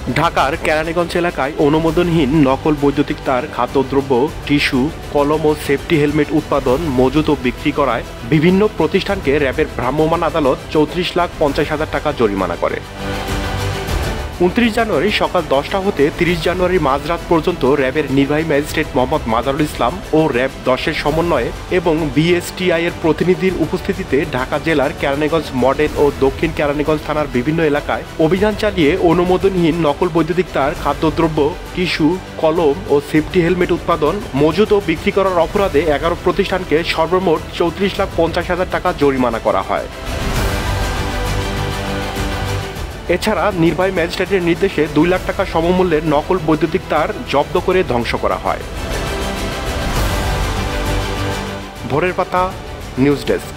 ঢাকার কেরানীগঞ্জ এলাকায় অনুমোদনহীন নকল বৈদ্যুতিক তার, খাদ্যদ্রব্য, টিস্যু, কলম ও সেফটি হেলমেট উৎপাদন, মজুত ও বিক্রি করায় বিভিন্ন প্রতিষ্ঠানকে র্যাবের ভ্রাম্যমাণ আদালত 34,50,000 টাকা জরিমানা করে। 29 জানুয়ারি সকাল 10টা হতে 30 জানুয়ারি মাঝরাত পর্যন্ত র্যাবের নির্বাহী ম্যাজিস্ট্রেট মোহাম্মদ মাজারুল ইসলাম ও র্যাব 10-এর সমন্বয়ে এবং বিএসটিআই এর প্রতিনিধির উপস্থিতিতে ঢাকা জেলার কেরানীগঞ্জ মডেল ও দক্ষিণ কেরানীগঞ্জ থানার বিভিন্ন এলাকায় অভিযান চালিয়ে অনুমোদনহীন নকল বৈদ্যুতিক তার, খাদ্যদ্রব্য, টিস্যু, কলম ও সেফটি হেলমেট উৎপাদন, মজুত ও বিক্রি করার অপরাধে 11 প্রতিষ্ঠানকে সর্বমোট 34,50,000 টাকা জরিমানা করা হয়। এছাড়া নির্বাহী ম্যাজিস্ট্রেটের নির্দেশে 2 লাখ টাকা সমমূল্যের নকল বৈদ্যুতিক তার জব্দ করে ধ্বংস করা হয়। ভোরের পাতা, নিউজ ডেস্ক।